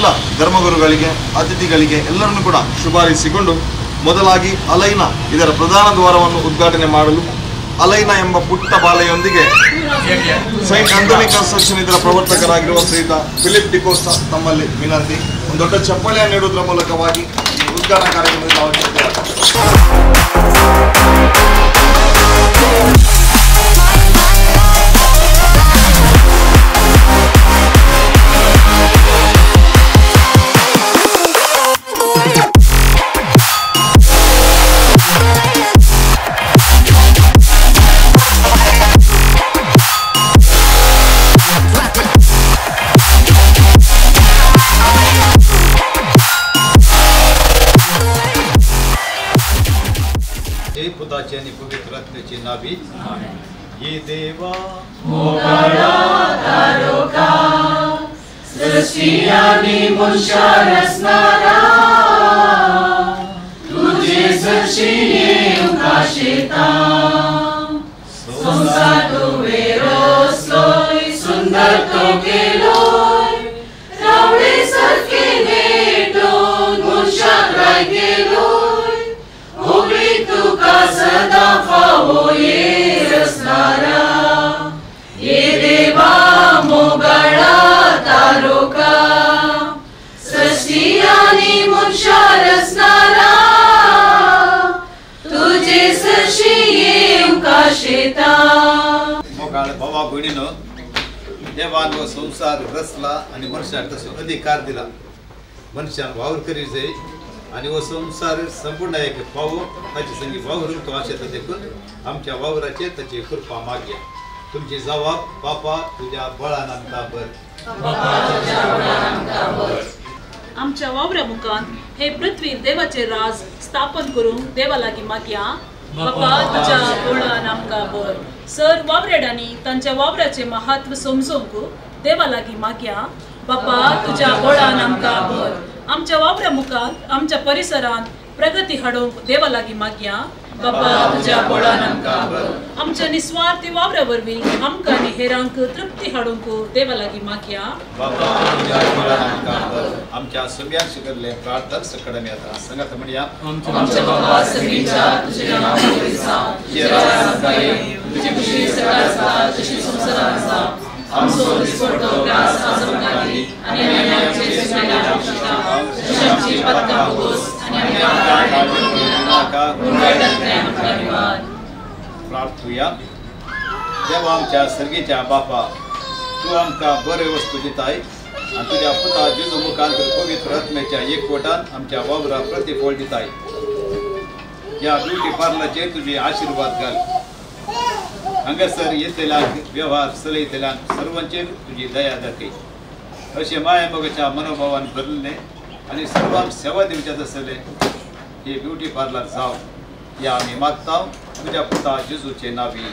ಎಲ್ಲ ಧರ್ಮಗುರುಗಳಿಗೆ ಅತಿಥಿಗಳಿಗೆ ಎಲ್ಲರನ್ನೂ ಕೂಡ ಶುಭಾರೈಸಿಕೊಂಡು ಮೊದಲಾಗಿ ಅಲೈನಾ ಇದರ ಪ್ರಧಾನ ದ್ವಾರವನ್ನು ಉದ್ಘಾಟನೆ ಮಾಡಲು ಅಲೈನಾ ಎಂಬ ಪುಟ್ಟ ಬಾಲೆಯೊಂದಿಗೆ ಸೈಂಟ್ ಆಂಥೋನಿ ಕನ್ಸ್ಟ್ರಕ್ಷನ್ ಇದರ ಪ್ರವರ್ತಕರಾಗಿರುವ ಶ್ರೀಯುತ ಫಿಲಿಪ್ ಡಿಕೋಸ್ಟಾ ತಮ್ಮಲ್ಲಿ ವಿನಂತಿ ಒಂದು ದೊಡ್ಡ ಚಪ್ಪಲಿಯನ್ನು ನೀಡುವುದರ ಮೂಲಕವಾಗಿ ಈ ಉದ್ಘಾಟನಾ ಕಾರ್ಯಕ್ರಮದಲ್ಲಿ ನಾವು पुताची पवित्र रत्नाची नावी ये देवा मोगळा तारोका सृष्टी आणि मुळशा रचणारा तुझे सृष्टी उकाशेता संसार तुवे रचलोय सुंदर तो केलोय रावळे सारखे नेटोन मुळशाक राय केलोय तुका सदा फावो ये रचणारा ये देवा मोगळा तारोका सृष्टी आणि मुळशा रचणारा तुझे सृष्टी उकाशेता मोगाळ भावा भयणीनो देवान हो संसार रचला आणि मनुष्याक तसो अधिकार दिला मनुष्यान वावर करी जाय आणि वो संसार संपूर्ण एक पाव ताची संगी वावर तो आशेता देखून आमच्या वावराचे ताची कृपा मागया तुमची जबाब बापा तुझ्या बळान आमकां बर आमच्या वावरा मुखान हे पृथ्वी देवाचे राज स्थापन करूंक देवा लागीं मागया बापा तुझ्या बळान आमकां बर सर वावरेडांनी तांच्या वावराचे महत्व समजूंक देवा लागीं मागया बापा तुझ्या बळान आमकां बर आमच्या वावरा मुखांत आमच्या परिसरांत प्रगती हाडूंक देवा लागीं मागया बापा तुझ्या बळान आमकां बर आमच्या निस्वार्थी वावरा वरवीं आमकां आनी हेरांक तृप्ती हाडूंक देवा लागीं मागया बापा तुझ्या बळान आमकां बर आमच्या सगळ्यांक शिकयल्ले प्रार्थना सकळम येता सांगात म्हणया आमच्या बाबा सगळींच्या तुझे नांव बरें तुझे राज जाय तुझी खुशी सदां आसा तशी संवसारांत आसा आमचो दिसपट्टो ग्रास आमकां आनी आमचे आमची पत्ता बोस आणि प्रार्थुया देवा आमच्या सर्गीच्या बापा तू आमकां बरे वस्तू दिताय आनी तुज्या पुता जेजू मुखांतर पवित्र आत्म्याच्या एकवटान आमच्या वावराक प्रतिफळ दिताय ह्या ब्युटी पार्लराचेर तुजे आशीर्वाद घाल हांगासर येतल्यांक व्यवहार चलयतल्यांक सर्वांचेर तुजी दया दाखय अशें माया मोगाच्या मनोभावान भरलें आनी सर्वांक सेवा दिवचें आसलें हे ब्युटी पार्लर जावं हे आमी मागता तुज्या पुता जेजूचे नांवी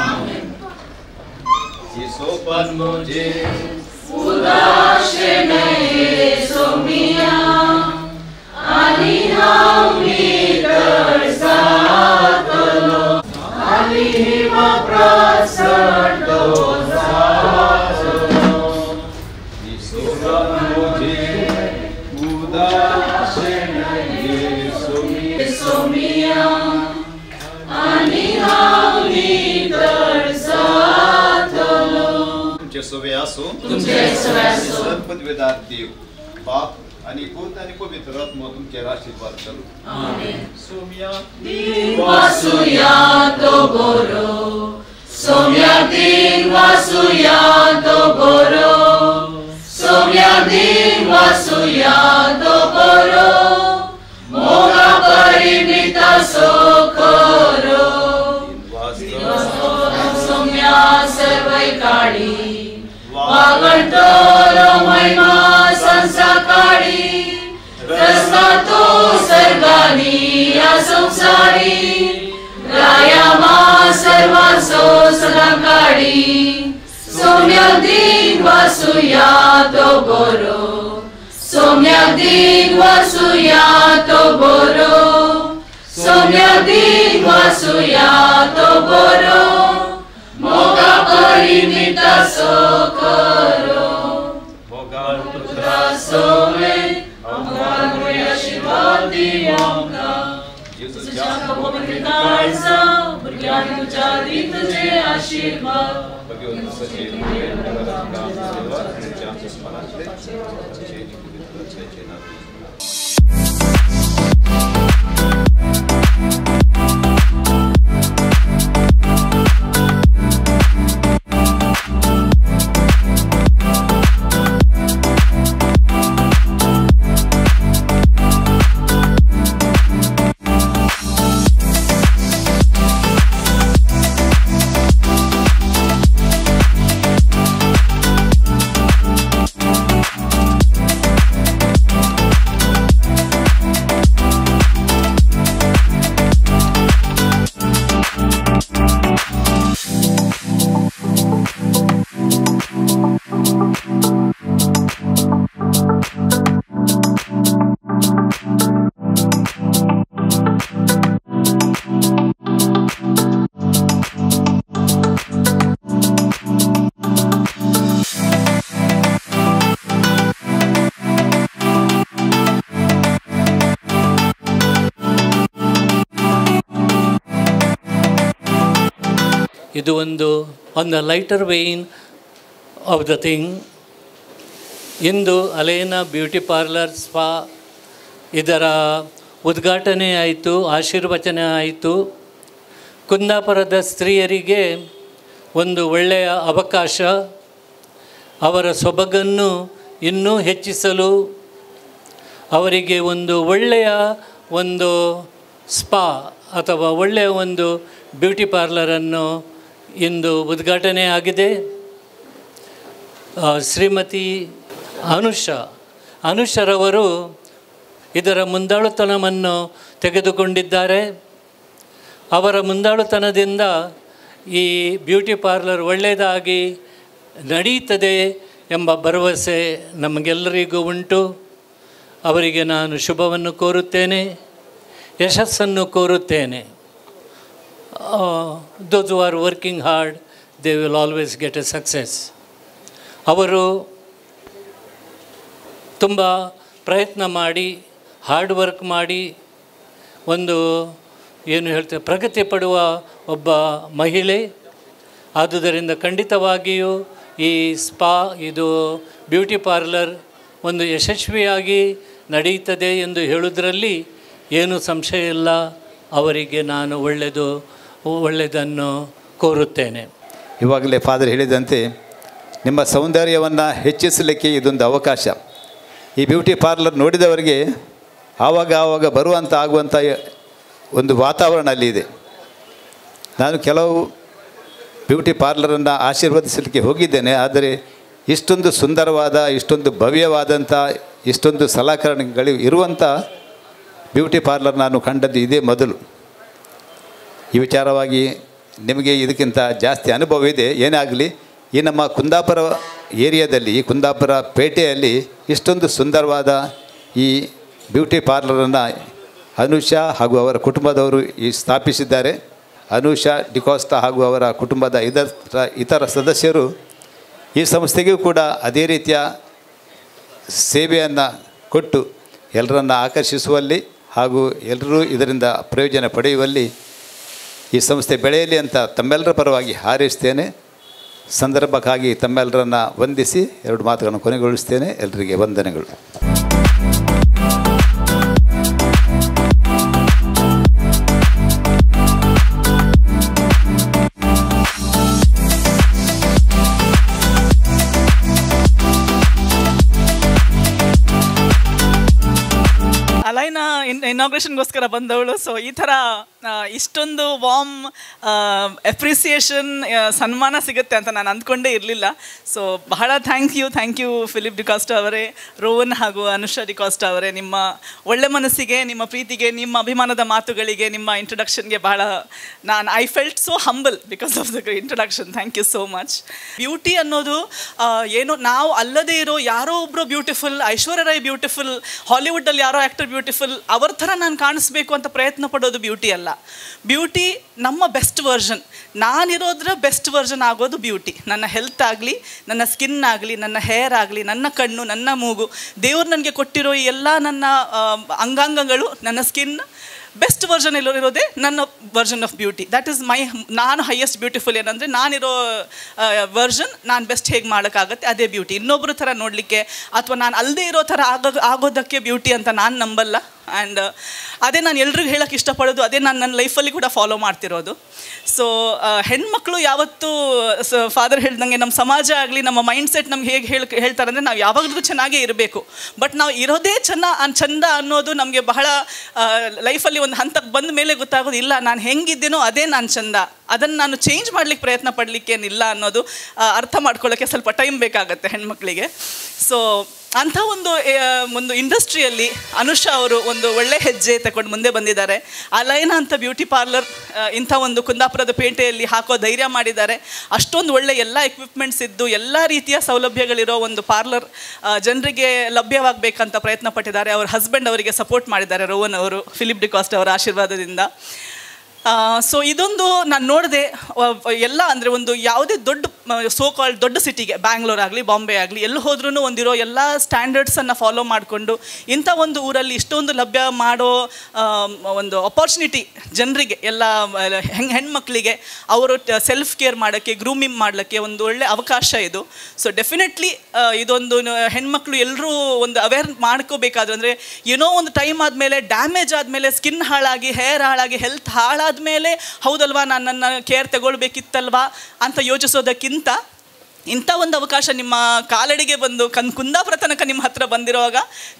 येसोपान मोजे उदाशे नये सोमिया आनी हांव नितळ जातलो आनी हिमा प्रसन्न जातलो येसोपान मोजे उदाशे नये सोमिया आनी हांव नितळ जातलो तुमचे सोवे आसूं तुमचे सोवे आसूं सर्वपदवेदार देव बाप आणि पूत आणि पवित्र आत्मा तुमचेर आशीर्वाद करू आमेन सोम्या वासुया तो बरो सोम्या दिन वासुया तो बरो सोम्या दिन वासुया तो बरो मोगा परिमिता सोकरो सोम्या सर्वै काळी वागणतलो महिमा संसाकाळी रस्ता तो सर्गानी या संसारी रायामा सर्वांचो सदाकाळी सोम्या दिन वासुया तो बरो सोम्या दिन वासुया तो बरो सोम्या दिन वासुया तो बरो मोगा परिमिता सोकरो भोगा सोम्या ವಚನಾರ್ಪಣೆ. ಇದು ಒಂದು on the lighter vein of the thing. ಇಂದು ಅಲೇನಾ ಬ್ಯೂಟಿ ಪಾರ್ಲರ್ ಸ್ಪಾ ಇದರ ಉದ್ಘಾಟನೆ ಆಯಿತು, ಆಶೀರ್ವಚನ ಆಯಿತು. ಕುಂದಾಪುರದ ಸ್ತ್ರೀಯರಿಗೆ ಒಂದು ಒಳ್ಳೆಯ ಅವಕಾಶ, ಅವರ ಸೊಬಗನ್ನು ಇನ್ನೂ ಹೆಚ್ಚಿಸಲು ಅವರಿಗೆ ಒಂದು ಒಳ್ಳೆಯ ಒಂದು ಸ್ಪಾ ಅಥವಾ ಒಳ್ಳೆಯ ಒಂದು ಬ್ಯೂಟಿ ಪಾರ್ಲರನ್ನು ಇಂದು ಉದ್ಘಾಟನೆ ಆಗಿದೆ. ಶ್ರೀಮತಿ ಅನುಷರವರು ಇದರ ಮುಂದಾಳುತನವನ್ನು ತೆಗೆದುಕೊಂಡಿದ್ದಾರೆ. ಅವರ ಮುಂದಾಳುತನದಿಂದ ಈ ಬ್ಯೂಟಿ ಪಾರ್ಲರ್ ಒಳ್ಳೆಯದಾಗಿ ನಡೆಯುತ್ತದೆ ಎಂಬ ಭರವಸೆ ನಮಗೆಲ್ಲರಿಗೂ ಉಂಟು. ಅವರಿಗೆ ನಾನು ಶುಭವನ್ನು ಕೋರುತ್ತೇನೆ, ಯಶಸ್ಸನ್ನು ಕೋರುತ್ತೇನೆ. Those who are working hard, they will always get a success. ಅವರು ತುಂಬ ಪ್ರಯತ್ನ ಮಾಡಿ, ಹಾರ್ಡ್ ವರ್ಕ್ ಮಾಡಿ ಒಂದು ಏನು ಹೇಳ್ತೇವೆ ಪ್ರಗತಿ ಪಡುವ ಒಬ್ಬ ಮಹಿಳೆ. ಆದುದರಿಂದ ಖಂಡಿತವಾಗಿಯೂ ಈ ಸ್ಪಾ, ಇದು ಬ್ಯೂಟಿ ಪಾರ್ಲರ್ ಒಂದು ಯಶಸ್ವಿಯಾಗಿ ನಡೆಯುತ್ತದೆ ಎಂದು ಹೇಳುವುದರಲ್ಲಿ ಏನೂ ಸಂಶಯ ಇಲ್ಲ. ಅವರಿಗೆ ನಾನು ಒಳ್ಳೆಯದನ್ನು ಕೋರುತ್ತೇನೆ. ಇವಾಗಲೇ ಫಾದರ್ ಹೇಳಿದಂತೆ ನಿಮ್ಮ ಸೌಂದರ್ಯವನ್ನು ಹೆಚ್ಚಿಸಲಿಕ್ಕೆ ಇದೊಂದು ಅವಕಾಶ. ಈ ಬ್ಯೂಟಿ ಪಾರ್ಲರ್ ನೋಡಿದವರಿಗೆ ಆವಾಗ ಬರುವಂಥ ಆಗುವಂಥ ಒಂದು ವಾತಾವರಣ ಅಲ್ಲಿದೆ. ನಾನು ಕೆಲವು ಬ್ಯೂಟಿ ಪಾರ್ಲರನ್ನು ಆಶೀರ್ವದಿಸಲಿಕ್ಕೆ ಹೋಗಿದ್ದೇನೆ. ಆದರೆ ಇಷ್ಟೊಂದು ಸುಂದರವಾದ, ಇಷ್ಟೊಂದು ಭವ್ಯವಾದಂಥ, ಇಷ್ಟೊಂದು ಸಲಕರಣೆಗಳು ಇರುವಂಥ ಬ್ಯೂಟಿ ಪಾರ್ಲರ್ ನಾನು ಕಂಡದ್ದು ಇದೇ ಮೊದಲು. ಈ ವಿಚಾರವಾಗಿ ನಿಮಗೆ ಇದಕ್ಕಿಂತ ಜಾಸ್ತಿ ಅನುಭವ ಇದೆ. ಏನೇ ಆಗಲಿ, ಈ ನಮ್ಮ ಕುಂದಾಪುರ ಏರಿಯಾದಲ್ಲಿ, ಕುಂದಾಪುರ ಪೇಟೆಯಲ್ಲಿ ಇಷ್ಟೊಂದು ಸುಂದರವಾದ ಈ ಬ್ಯೂಟಿ ಪಾರ್ಲರನ್ನು ಅನುಷಾ ಹಾಗೂ ಅವರ ಕುಟುಂಬದವರು ಸ್ಥಾಪಿಸಿದ್ದಾರೆ. ಅನುಷಾ ಡಿಕೋಸ್ಟಾ ಹಾಗೂ ಅವರ ಕುಟುಂಬದ ಇತರ ಸದಸ್ಯರು ಈ ಸಂಸ್ಥೆಗೂ ಕೂಡ ಅದೇ ರೀತಿಯ ಸೇವೆಯನ್ನು ಕೊಟ್ಟು ಎಲ್ಲರನ್ನು ಆಕರ್ಷಿಸುವಲ್ಲಿ ಹಾಗೂ ಎಲ್ಲರೂ ಇದರಿಂದ ಪ್ರಯೋಜನ ಪಡೆಯುವಲ್ಲಿ ಈ ಸಂಸ್ಥೆ ಬೆಳೆಯಲಿ ಅಂತ ತಮ್ಮೆಲ್ಲರ ಪರವಾಗಿ ಹಾರೈಸ್ತೇನೆ. ಸಂದರ್ಭಕ್ಕಾಗಿ ತಮ್ಮೆಲ್ಲರನ್ನು ವಂದಿಸಿ 2 ಮಾತುಗಳನ್ನು ಕೊನೆಗೊಳಿಸ್ತೇನೆ. ಎಲ್ಲರಿಗೆ ವಂದನೆಗಳು. ಅಲೈನಾ ಇನಾಗ್ರೇಷನ್ಗೋಸ್ಕರ ಬಂದವಳು. ಸೊ ಈ ಥರ ಇಷ್ಟೊಂದು ವಾರ್ಮ್ ಅಪ್ರಿಸಿಯೇಷನ್ ಸನ್ಮಾನ ಸಿಗುತ್ತೆ ಅಂತ ನಾನು ಅಂದ್ಕೊಂಡೇ ಇರಲಿಲ್ಲ. ಸೊ ಬಹಳ ಥ್ಯಾಂಕ್ ಯು ಫಿಲಿಪ್ ಡಿಕಾಸ್ಟಾ ಅವರೇ, ರೋಹನ್ ಹಾಗೂ ಅನುಷಾ ಡಿಕಾಸ್ಟಾ ಅವರೇ. ನಿಮ್ಮ ಒಳ್ಳೆ ಮನಸ್ಸಿಗೆ, ನಿಮ್ಮ ಪ್ರೀತಿಗೆ, ನಿಮ್ಮ ಅಭಿಮಾನದ ಮಾತುಗಳಿಗೆ, ನಿಮ್ಮ ಇಂಟ್ರೊಡಕ್ಷನ್ಗೆ ಬಹಳ I felt so humble because of the introduction. Thank you so much. Beauty ಅನ್ನೋದು ಏನೋ ನಾವು ಅಲ್ಲದೇ ಇರೋ ಯಾರೋ ಒಬ್ಬರು ಬ್ಯೂಟಿಫುಲ್, ಐಶ್ವರ್ಯ ರೈ ಬ್ಯೂಟಿಫುಲ್, ಹಾಲಿವುಡ್ಡಲ್ಲಿ ಯಾರೋ ಆ್ಯಕ್ಟರ್ ಬ್ಯೂಟಿಫುಲ್, ಅವ್ರ ಥರ ನಾನು ಕಾಣಿಸ್ಬೇಕು ಅಂತ ಪ್ರಯತ್ನ ಪಡೋದು ಬ್ಯೂಟಿ ಅಲ್ಲ. ಬ್ಯೂಟಿ ನಮ್ಮ ಬೆಸ್ಟ್ ವರ್ಷನ್, ನಾನಿರೋದ್ರ ಬೆಸ್ಟ್ ವರ್ಷನ್ ಆಗೋದು ಬ್ಯೂಟಿ. ನನ್ನ ಹೆಲ್ತ್ ಆಗಲಿ, ನನ್ನ ಸ್ಕಿನ್ ಆಗಲಿ, ನನ್ನ ಹೇರ್ ಆಗಲಿ, ನನ್ನ ಕಣ್ಣು, ನನ್ನ ಮೂಗು, ದೇವ್ರು ನನಗೆ ಕೊಟ್ಟಿರೋ ಎಲ್ಲ ನನ್ನ ಅಂಗಾಂಗಗಳು, ನನ್ನ ಸ್ಕಿನ್, ಬೆಸ್ಟ್ ವರ್ಷನ್ ಇರೋದೇ ನನ್ನ version of beauty. That is ನಾನು ಹೈಯೆಸ್ಟ್ ಬ್ಯೂಟಿಫುಲ್ ಏನಂದರೆ ನಾನಿರೋ ವರ್ಷನ್ ನಾನು ಬೆಸ್ಟ್ ಹೇಗೆ ಮಾಡೋಕ್ಕಾಗತ್ತೆ ಅದೇ ಬ್ಯೂಟಿ. ಇನ್ನೊಬ್ಬರ ಥರ ನೋಡಲಿಕ್ಕೆ ಅಥವಾ ನಾನು ಅಲ್ಲದೆ ಇರೋ ಥರ ಆಗೋದಕ್ಕೆ ಬ್ಯೂಟಿ ಅಂತ ನಾನು ನಂಬಲ್ಲ. ಆ್ಯಂಡ್ ಅದೇ ನಾನು ಎಲ್ರಿಗೂ ಹೇಳೋಕ್ಕೆ ಇಷ್ಟಪಡೋದು, ಅದೇ ನಾನು ನನ್ನ ಲೈಫಲ್ಲಿ ಕೂಡ ಫಾಲೋ ಮಾಡ್ತಿರೋದು. ಸೊ ಹೆಣ್ಮಕ್ಳು ಯಾವತ್ತೂ ಫಾದರ್ ಹೇಳ್ದಂಗೆ ನಮ್ಮ ಸಮಾಜ ಆಗಲಿ ನಮ್ಮ ಮೈಂಡ್ಸೆಟ್ ನಮ್ಗೆ ಹೇಗೆ ಹೇಳ್ತಾರೆ ಅಂದರೆ ನಾವು ಯಾವಾಗಲೂ ಚೆನ್ನಾಗೇ ಇರಬೇಕು, ಬಟ್ ನಾವು ಇರೋದೇ ಚಂದ ಅನ್ನೋದು ನಮಗೆ ಬಹಳ ಲೈಫಲ್ಲಿ ಒಂದು ಹಂತಕ್ಕೆ ಬಂದ ಮೇಲೆ ಗೊತ್ತಾಗೋದು. ಇಲ್ಲ, ನಾನು ಹೆಂಗಿದ್ದೀನೋ ಅದೇ ನಾನು ಚಂದ, ಅದನ್ನು ನಾನು ಚೇಂಜ್ ಮಾಡಲಿಕ್ಕೆ ಪ್ರಯತ್ನ ಪಡಲಿಕ್ಕೇನಿಲ್ಲ ಅನ್ನೋದು ಅರ್ಥ ಮಾಡ್ಕೊಳ್ಳೋಕ್ಕೆ ಸ್ವಲ್ಪ ಟೈಮ್ ಬೇಕಾಗತ್ತೆ ಹೆಣ್ಮಕ್ಳಿಗೆ. ಸೊ ಅಂಥ ಒಂದು ಇಂಡಸ್ಟ್ರಿಯಲ್ಲಿ ಅನುಷಾ ಅವರು ಒಂದು ಒಳ್ಳೆ ಹೆಜ್ಜೆ ತಗೊಂಡು ಮುಂದೆ ಬಂದಿದ್ದಾರೆ. ಅಲೈನಾ ಅಂತ ಬ್ಯೂಟಿ ಪಾರ್ಲರ್ ಇಂಥ ಒಂದು ಕುಂದಾಪುರದ ಪೇಟೆಯಲ್ಲಿ ಹಾಕೋ ಧೈರ್ಯ ಮಾಡಿದ್ದಾರೆ. ಅಷ್ಟೊಂದು ಒಳ್ಳೆ ಎಲ್ಲ ಎಕ್ವಿಪ್ಮೆಂಟ್ಸ್ ಇದ್ದು ಎಲ್ಲ ರೀತಿಯ ಸೌಲಭ್ಯಗಳಿರೋ ಒಂದು ಪಾರ್ಲರ್ ಜನರಿಗೆ ಲಭ್ಯವಾಗಬೇಕಂತ ಪ್ರಯತ್ನ ಪಟ್ಟಿದ್ದಾರೆ. ಅವ್ರ ಹಸ್ಬೆಂಡ್ ಅವರಿಗೆ ಸಪೋರ್ಟ್ ಮಾಡಿದ್ದಾರೆ, ರೋಹನ್ ಅವರು, ಫಿಲಿಪ್ ಡಿಕಾಸ್ಟ್ ಅವರ ಆಶೀರ್ವಾದದಿಂದ. ಸೊ ಇದೊಂದು ನಾನು ನೋಡಿದೆ ಎಲ್ಲ ಅಂದರೆ ಒಂದು ಯಾವುದೇ ದೊಡ್ಡ ಸಿಟಿಗೆ, ಬ್ಯಾಂಗ್ಳೂರ್ ಆಗಲಿ ಬಾಂಬೆ ಆಗಲಿ ಎಲ್ಲಿ ಹೋದ್ರೂ ಒಂದಿರೋ ಎಲ್ಲ ಸ್ಟ್ಯಾಂಡರ್ಡ್ಸನ್ನು ಫಾಲೋ ಮಾಡಿಕೊಂಡು ಇಂಥ ಒಂದು ಊರಲ್ಲಿ ಇಷ್ಟೊಂದು ಲಭ್ಯ ಮಾಡೋ ಒಂದು ಅಪಾರ್ಚುನಿಟಿ ಜನರಿಗೆ, ಎಲ್ಲ ಹೆಣ್ಮಕ್ಳಿಗೆ ಅವರು ಸೆಲ್ಫ್ ಕೇರ್ ಮಾಡೋಕ್ಕೆ, ಗ್ರೂಮಿಂಗ್ ಮಾಡಲಿಕ್ಕೆ ಒಂದು ಒಳ್ಳೆ ಅವಕಾಶ ಇದು. ಸೊ ಡೆಫಿನೆಟ್ಲಿ ಇದೊಂದು ಹೆಣ್ಮಕ್ಳು ಎಲ್ಲರೂ ಒಂದು ಅವೇರ್ ಮಾಡ್ಕೋಬೇಕಾದ್ರೆ, ಅಂದರೆ ಏನೋ ಒಂದು ಟೈಮ್ ಆದಮೇಲೆ ಡ್ಯಾಮೇಜ್ ಆದಮೇಲೆ ಸ್ಕಿನ್ ಹಾಳಾಗಿ, ಹೇರ್ ಹಾಳಾಗಿ, ಹೆಲ್ತ್ ಹಾಳಾದಮೇಲೆ ಹೌದಲ್ವಾ ನಾನು ನನ್ನ ಕೇರ್ ತಗೊಳ್ಬೇಕಿತ್ತಲ್ವಾ ಅಂತ ಯೋಚಿಸೋದಕ್ಕಿಂತ ಇಂಥ ಒಂದು ಅವಕಾಶ ನಿಮ್ಮ ಕಾಲಡಿಗೆ ಬಂದು ಕುಂದಾಪುರ ತನಕ ನಿಮ್ಮ ಹತ್ರ ಬಂದಿರುವಾಗ,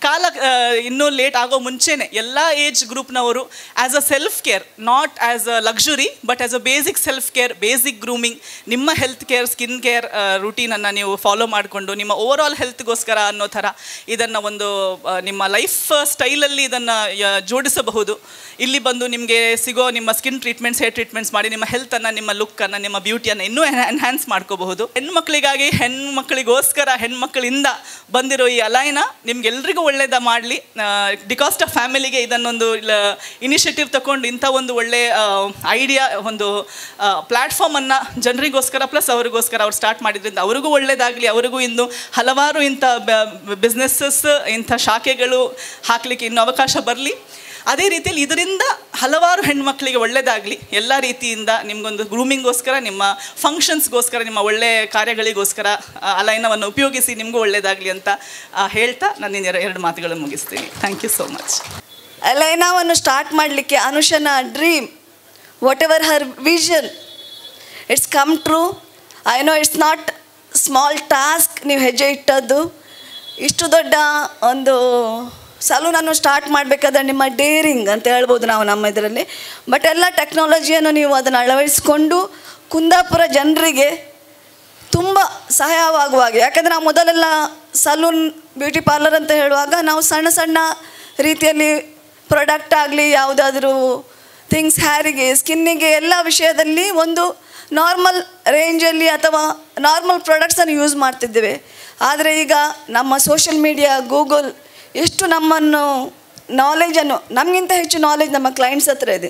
ಇನ್ನೂ ಲೇಟ್ ಆಗೋ ಮುಂಚೆನೇ ಎಲ್ಲ ಏಜ್ ಗ್ರೂಪ್ನವರು as a self care, not as a luxury but as a basic self care, basic grooming, ನಿಮ್ಮ ಹೆಲ್ತ್ ಕೇರ್, ಸ್ಕಿನ್ ಕೇರ್ ರೂಟೀನನ್ನು ನೀವು ಫಾಲೋ ಮಾಡಿಕೊಂಡು ನಿಮ್ಮ ಓವರ್ ಆಲ್ ಹೆಲ್ತ್ಗೋಸ್ಕರ ಅನ್ನೋ ಥರ ಇದನ್ನು ಒಂದು ನಿಮ್ಮ ಲೈಫ್ ಸ್ಟೈಲಲ್ಲಿ ಇದನ್ನು ಜೋಡಿಸಬಹುದು. ಇಲ್ಲಿ ಬಂದು ನಿಮಗೆ ಸಿಗೋ ನಿಮ್ಮ ಸ್ಕಿನ್ ಟ್ರೀಟ್ಮೆಂಟ್ಸ್, ಹೇರ್ ಟ್ರೀಟ್ಮೆಂಟ್ಸ್ ಮಾಡಿ ನಿಮ್ಮ ಹೆಲ್ತನ್ನು, ನಿಮ್ಮ ಲುಕ್ಕನ್ನು, ನಿಮ್ಮ ಬ್ಯೂಟಿಯನ್ನು ಇನ್ನೂ ಎನ್ಹ್ಯಾನ್ಸ್ ಮಾಡ್ಕೋಬಹುದು. ಹೆಣ್ಮಕ್ಳಿಗೋಸ್ಕರ ಹೆಣ್ಮಕ್ಳಿಂದ ಬಂದಿರೋ ಈ ಅಲೈನಾ ನಿಮ್ಗೆಲ್ರಿಗೂ ಒಳ್ಳೇದ ಮಾಡಲಿ. ಡಿಕಾಸ್ಟ್ ಆಫ್ ಫ್ಯಾಮಿಲಿಗೆ ಇದನ್ನೊಂದು ಇನಿಷಿಯೇಟಿವ್ ತಗೊಂಡು ಇಂಥ ಒಂದು ಒಳ್ಳೆ ಐಡಿಯಾ, ಒಂದು ಪ್ಲ್ಯಾಟ್ಫಾರ್ಮನ್ನು ಜನರಿಗೋಸ್ಕರ ಪ್ಲಸ್ ಅವರಿಗೋಸ್ಕರ ಅವ್ರು ಸ್ಟಾರ್ಟ್ ಮಾಡಿದ್ರಿಂದ ಅವರಿಗೂ ಒಳ್ಳೇದಾಗಲಿ. ಅವರಿಗೂ ಇನ್ನು ಹಲವಾರು ಇಂಥ ಬಿಸ್ನೆಸ್ಸಸ್, ಇಂಥ ಶಾಖೆಗಳು ಹಾಕಲಿಕ್ಕೆ ಇನ್ನೂ ಅವಕಾಶ ಬರಲಿ. ಅದೇ ರೀತಿಯಲ್ಲಿ ಇದರಿಂದ ಹಲವಾರು ಹೆಣ್ಮಕ್ಳಿಗೆ ಒಳ್ಳೆಯದಾಗಲಿ. ಎಲ್ಲ ರೀತಿಯಿಂದ ನಿಮಗೊಂದು ಗ್ರೂಮಿಂಗ್ಗೋಸ್ಕರ, ನಿಮ್ಮ ಫಂಕ್ಷನ್ಸ್ಗೋಸ್ಕರ, ನಿಮ್ಮ ಒಳ್ಳೆಯ ಕಾರ್ಯಗಳಿಗೋಸ್ಕರ ಅಲೈನಾವನ್ನು ಉಪಯೋಗಿಸಿ ನಿಮಗೂ ಒಳ್ಳೆಯದಾಗಲಿ ಅಂತ ಹೇಳ್ತಾ ನಾನು ಎರಡು ಮಾತುಗಳನ್ನು ಮುಗಿಸ್ತೀನಿ. Thank you so much. ಅಲೈನಾವನ್ನು ಸ್ಟಾರ್ಟ್ ಮಾಡಲಿಕ್ಕೆ ಅನುಷನ dream, whatever her vision, it's come true. I know it's not small task. ನೀವು ಹೆಜ್ಜೆ ಇಟ್ಟದ್ದು ಇಷ್ಟು ದೊಡ್ಡ ಒಂದು ಸಲೂನನ್ನು ಸ್ಟಾರ್ಟ್ ಮಾಡಬೇಕಾದ್ರೆ ನಿಮ್ಮ ಡೇರಿಂಗ್ ಅಂತ ಹೇಳ್ಬೋದು ನಾವು ನಮ್ಮ ಇದರಲ್ಲಿ. ಬಟ್ ಎಲ್ಲ ಟೆಕ್ನಾಲಜಿಯನ್ನು ನೀವು ಅದನ್ನು ಅಳವಡಿಸಿಕೊಂಡು ಕುಂದಾಪುರ ಜನರಿಗೆ ತುಂಬ ಸಹಾಯವಾಗುವಾಗ, ಯಾಕಂದರೆ ನಾವು ಮೊದಲೆಲ್ಲ ಸಲೂನ್ ಬ್ಯೂಟಿ ಪಾರ್ಲರ್ ಅಂತ ಹೇಳುವಾಗ ನಾವು ಸಣ್ಣ ಸಣ್ಣ ರೀತಿಯಲ್ಲಿ ಪ್ರಾಡಕ್ಟ್ ಆಗಲಿ, ಯಾವುದಾದ್ರೂ ಥಿಂಗ್ಸ್, ಹ್ಯಾರಿಗೆ, ಸ್ಕಿನ್ನಿಗೆ ಎಲ್ಲ ವಿಷಯದಲ್ಲಿ ಒಂದು ನಾರ್ಮಲ್ ರೇಂಜಲ್ಲಿ ಅಥವಾ ನಾರ್ಮಲ್ ಪ್ರಾಡಕ್ಟ್ಸನ್ನು ಯೂಸ್ ಮಾಡ್ತಿದ್ದೇವೆ. ಆದರೆ ಈಗ ನಮ್ಮ ಸೋಷಿಯಲ್ ಮೀಡಿಯಾ, ಗೂಗಲ್ ಎಷ್ಟು ನಮ್ಮನ್ನು ನಾಲೆಜನ್ನು, ನಮಗಿಂತ ಹೆಚ್ಚು ನಾಲೆಜ್ ನಮ್ಮ ಕ್ಲೈಂಟ್ಸ್ ಹತ್ರ ಇದೆ.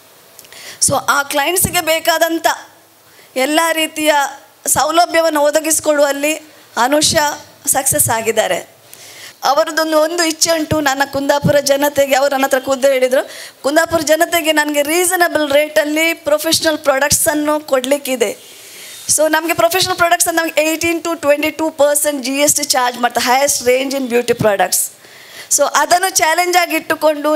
ಸೊ ಆ ಕ್ಲೈಂಟ್ಸಿಗೆ ಬೇಕಾದಂಥ ಎಲ್ಲ ರೀತಿಯ ಸೌಲಭ್ಯವನ್ನು ಒದಗಿಸಿಕೊಡುವಲ್ಲಿ ಅನುಷಾ ಸಕ್ಸಸ್ ಆಗಿದ್ದಾರೆ. ಅವರದೊಂದು ಇಚ್ಛೆ ಉಂಟು, ನನ್ನ ಕುಂದಾಪುರ ಜನತೆಗೆ, ಅವರು ನನ್ನ ಹತ್ರ ಖುದ್ದು ಹೇಳಿದರು, ಕುಂದಾಪುರ ಜನತೆಗೆ ನನಗೆ ರೀಸನಬಲ್ ರೇಟಲ್ಲಿ ಪ್ರೊಫೆಷ್ನಲ್ ಪ್ರಾಡಕ್ಟ್ಸನ್ನು ಕೊಡಲಿಕ್ಕಿದೆ. ಸೊ ನಮಗೆ ಪ್ರೊಫೆಷ್ನಲ್ ಪ್ರಾಡಕ್ಟ್ಸನ್ನು ನಮಗೆ 18 to 22% GST ಚಾರ್ಜ್ ಮಾಡ್ತಾರೆ, highest range in beauty products. So ಅದನ್ನು ಚಾಲೆಂಜ್ ಆಗಿ ಇಟ್ಟುಕೊಂಡು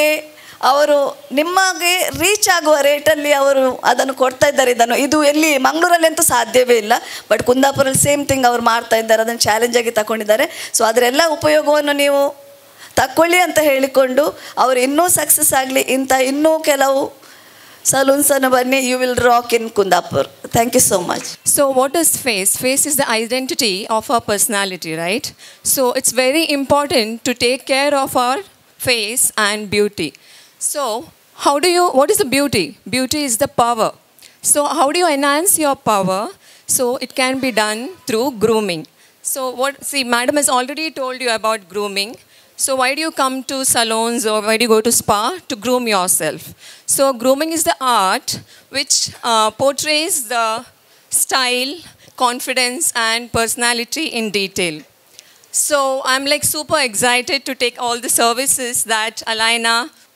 ನಿಮಗೆ ರೀಚ್ ಆಗುವ ರೇಟಲ್ಲಿ ಅವರು ಅದನ್ನು ಕೊಡ್ತಾ ಇದ್ದಾರೆ. ಇದು ಎಲ್ಲಿ ಮಂಗಳೂರಲ್ಲಂತೂ ಸಾಧ್ಯವೇ ಇಲ್ಲ, ಬಟ್ ಕುಂದಾಪುರಲ್ಲಿ ಸೇಮ್ ಥಿಂಗ್ ಅವರು ಮಾಡ್ತಾ ಇದ್ದಾರೆ, ಅದನ್ನು ಚಾಲೆಂಜಾಗಿ ತಗೊಂಡಿದ್ದಾರೆ. ಸೊ ಅದರೆಲ್ಲ ಉಪಯೋಗವನ್ನು ನೀವು ತಗೊಳ್ಳಿ ಅಂತ ಹೇಳಿಕೊಂಡು ಅವರು ಇನ್ನೂ ಸಕ್ಸಸ್ ಆಗಲಿ. ಇಂಥ ಇನ್ನೂ ಕೆಲವು ಸಲೂನ್ಸ್ ಅನ್ನು ಬನ್ನಿ, you will rock in Kundapur. Thank you so much. So what is face? Face is the identity of our personality, right? So it's very important to take care of our face and beauty. So what is the beauty? Beauty is the power. So how do you enhance your power? So it can be done through grooming. So madam has already told you about grooming. So why do you come to salons or why do you go to spa? To groom yourself. So grooming is the art which portrays the style, confidence and personality in detail. So I'm super excited to take all the services that Alaina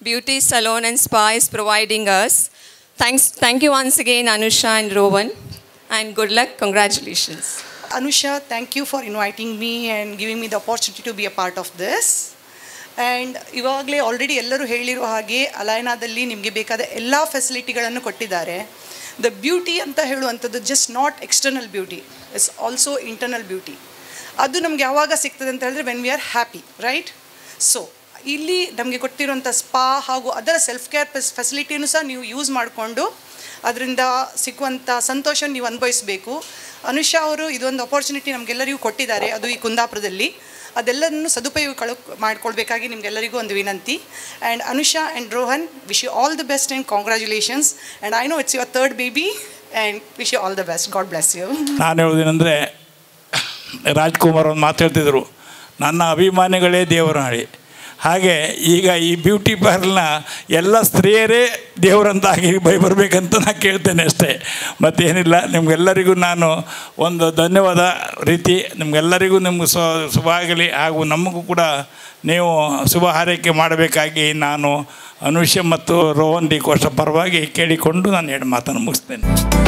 beauty salon and spa is providing us. Thank you once again, Anusha and Rohan, and good luck. Congratulations. Anusha, thank you for inviting me and giving me the opportunity to be a part of this. And ಇವಾಗಲೇ already ಎಲ್ಲರೂ ಹೇಳಿರೋ ಹಾಗೆ ಅಲೈನಾದಲ್ಲಿ ನಿಮಗೆ ಬೇಕಾದ ಎಲ್ಲ ಫೆಸಿಲಿಟಿಗಳನ್ನು ಕೊಟ್ಟಿದ್ದಾರೆ. The beauty ಅಂತ ಹೇಳುವಂಥದ್ದು just not external beauty, it's also internal beauty. ಅದು ನಮ್ಗೆ ಯಾವಾಗ ಸಿಗ್ತದೆ ಅಂತ ಹೇಳಿದ್ರೆ when we are happy, right? So ಇಲ್ಲಿ ನಮಗೆ ಕೊಟ್ಟಿರುವಂಥ ಸ್ಪಾ ಹಾಗೂ ಅದರ ಸೆಲ್ಫ್ ಕೇರ್ ಫೆಸಿಲಿಟಿನೂ ಸಹ ನೀವು ಯೂಸ್ ಮಾಡಿಕೊಂಡು ಅದರಿಂದ ಸಿಗುವಂಥ ಸಂತೋಷ ನೀವು ಅನುಭವಿಸಬೇಕು. ಅನುಷಾ ಅವರು ಇದೊಂದು ಅಪರ್ಚುನಿಟಿ ನಮಗೆಲ್ಲರಿಗೂ ಕೊಟ್ಟಿದ್ದಾರೆ, ಅದು ಈ ಕುಂದಾಪುರದಲ್ಲಿ. ಅದೆಲ್ಲದನ್ನು ಸದುಪಯೋಗ ಮಾಡ್ಕೊಳ್ಬೇಕಾಗಿ ನಿಮಗೆಲ್ಲರಿಗೂ ಒಂದು ವಿನಂತಿ. And Anusha and Rohan, wish you all the best and congratulations. And I know it's your third baby and wish you all the best. God bless you. ನಾನು ಹೇಳೋದೇನೆಂದರೆ, ರಾಜ್ಕುಮಾರ್ ಒಂದು ಮಾತು ಹೇಳ್ತಿದ್ರು, ನನ್ನ ಅಭಿಮಾನಿಗಳೇ ದೇವರ ನಾಡಿ. ಹಾಗೆ ಈಗ ಈ ಬ್ಯೂಟಿ ಪಾರ್ಲರ್ನ ಎಲ್ಲ ಸ್ತ್ರೀಯರೇ ದೇವರಂತಾಗಿ ಬರಬೇಕಂತ ನಾನು ಕೇಳ್ತೇನೆ ಅಷ್ಟೇ, ಮತ್ತೇನಿಲ್ಲ. ನಿಮಗೆಲ್ಲರಿಗೂ ನಾನು ಒಂದು ಧನ್ಯವಾದ ರೀತಿ ನಿಮಗೆಲ್ಲರಿಗೂ ನಿಮ್ಗೆ ಶುಭ ಆಗಲಿ, ಹಾಗೂ ನಮಗೂ ಕೂಡ ನೀವು ಶುಭ ಹಾರೈಕೆ ಮಾಡಬೇಕಾಗಿ ನಾನು ಅನುಷ ಮತ್ತು ರೋಹನ್ ಡಿ ಕೋಷ್ಟ ಪರವಾಗಿ ಕೇಳಿಕೊಂಡು ನಾನು ಎರಡು ಮಾತನ್ನು ಮುಗಿಸ್ತೇನೆ.